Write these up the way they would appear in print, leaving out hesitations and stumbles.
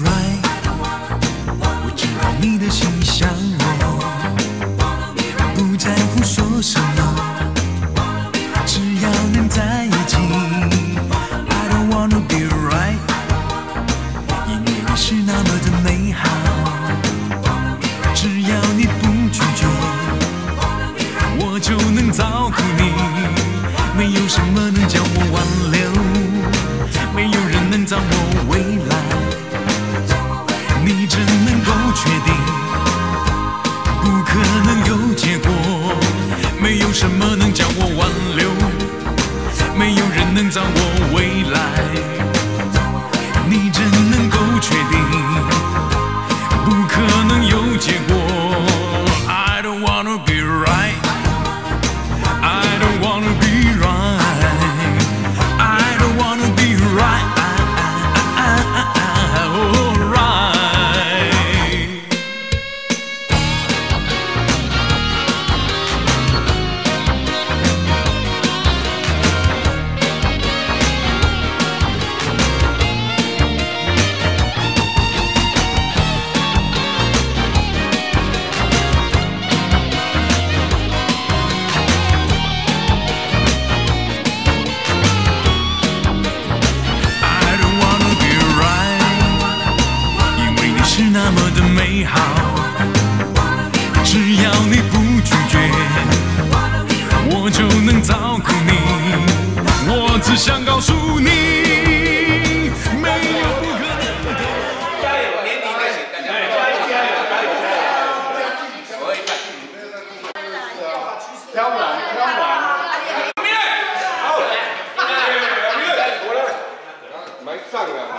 right， 我知道你的心想我，不在乎说什么，只要能在一起。I don't wanna be right， 因为你是那么的美好，只要你不拒绝，我就能照顾你。没有什么能将我挽留，没有人能掌握未来。你真能够确定，不可能有结果。没有什么能将我挽留，没有人能掌握未来。你真能够确定，不可能有结果。I don't wanna be right， I don't wanna be right， I don't wanna be right， oh right。是那么的美好，只要你不拒绝，我就能照顾你。我只想告诉你，没有不可能的。加油！年底再请大家加油！挑软，挑软。好，没上啊。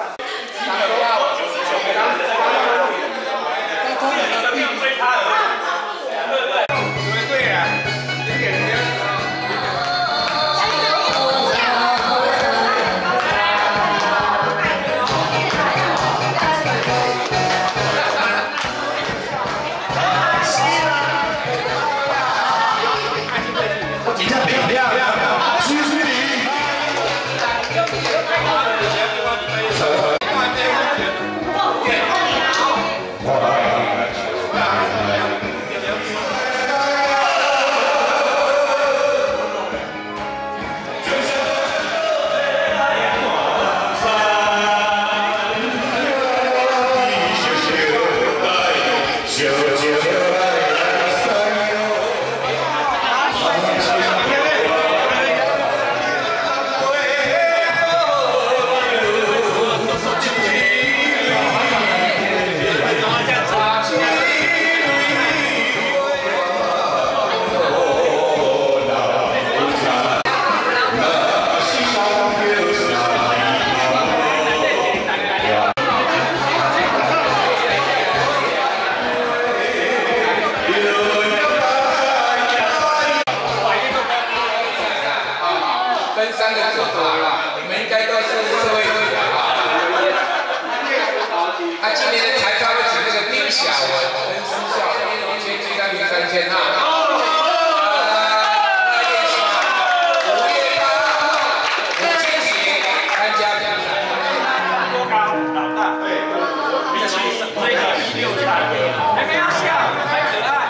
分3个组啊，你们应该都是社会组的啊。今年的台招会请那个丁小文跟施孝1千7张名3000哈。5月8号5千起参加比赛。多高？老大。对。比起追个163，还没有笑，还可爱。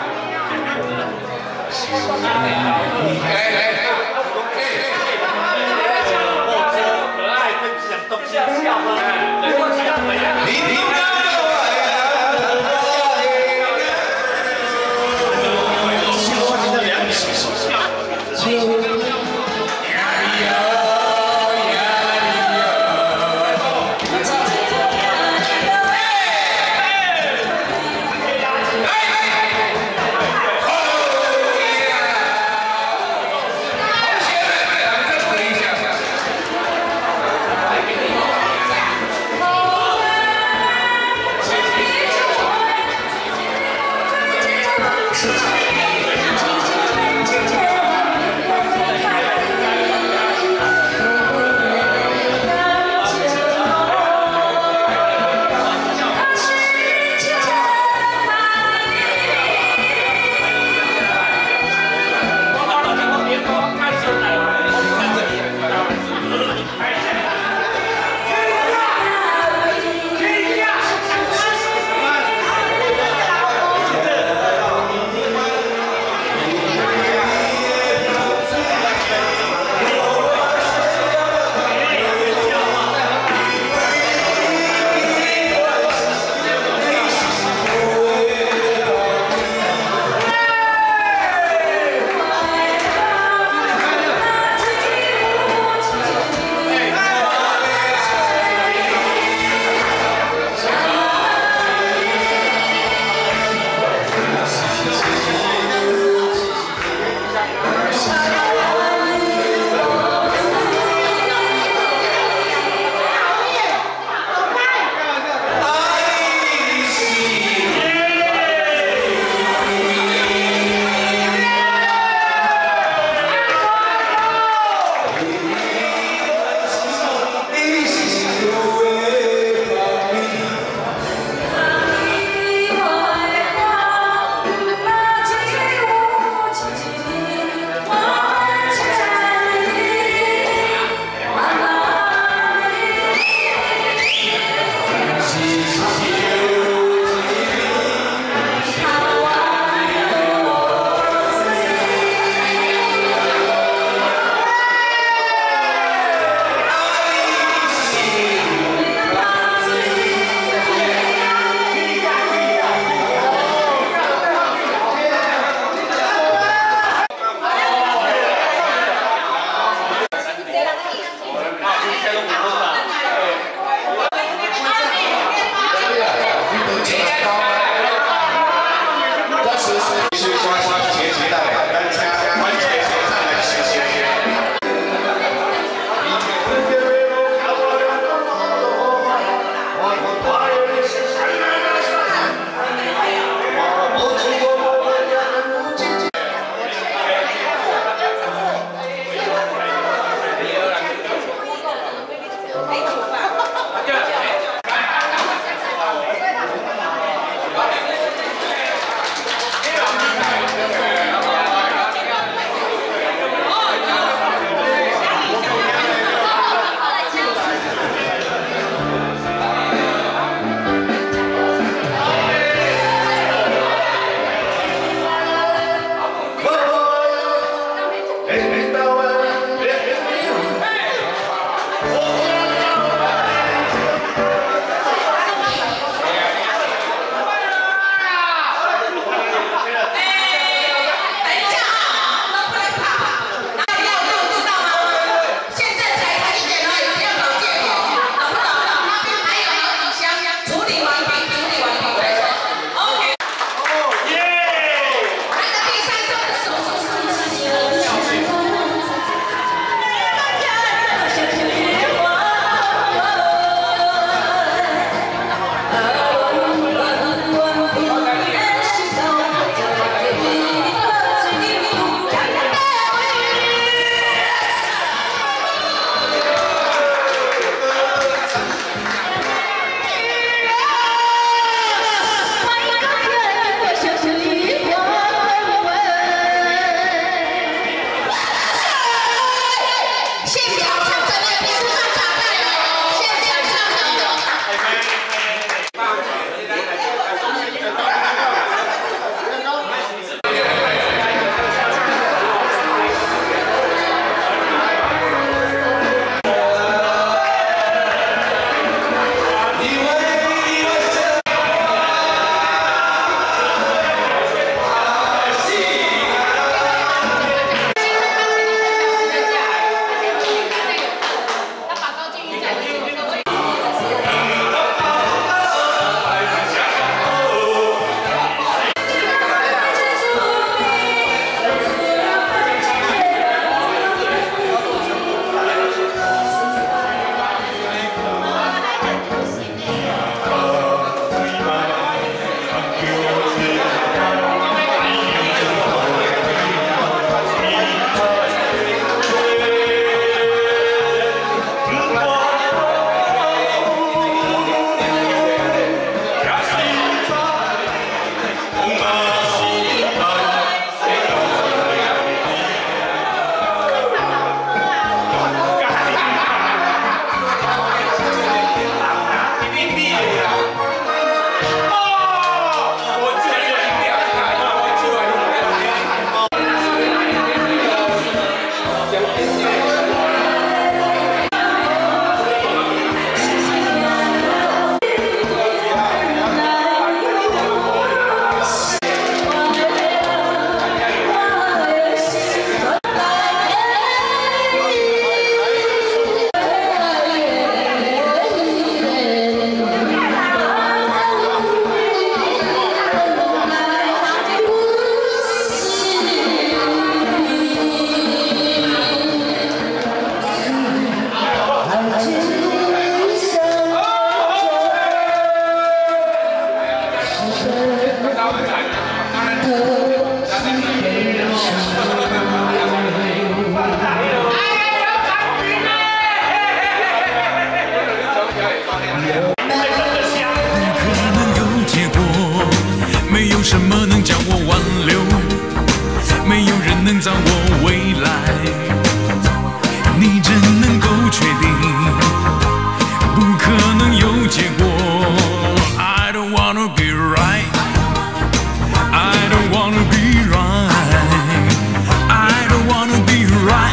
没有什么能将我挽留，没有人能掌握未来。你真能够确定，不可能有结果。I don't wanna be right, I don't wanna be right, I don't wanna be right,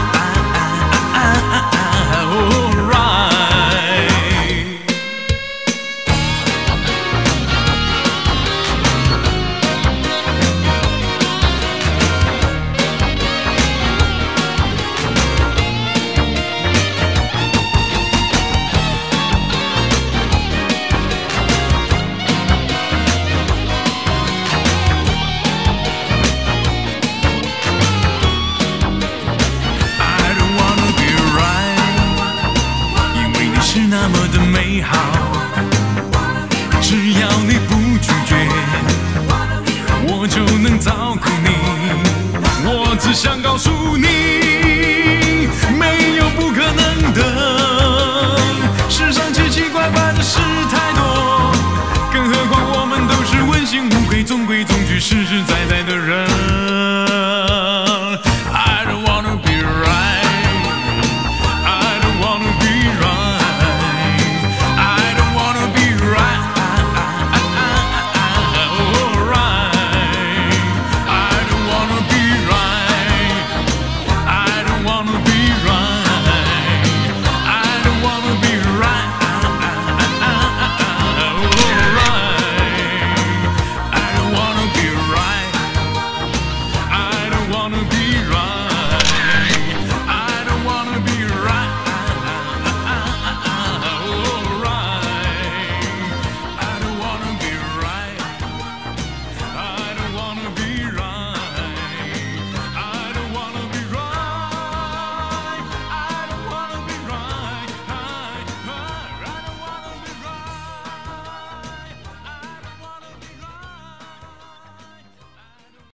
oh right.那么的美好，只要你不拒绝，我就能照顾你。我只想告诉你，没有不可能的。世上奇奇怪怪的事太多，更何况我们都是问心无愧、中规中矩、实实在在的人。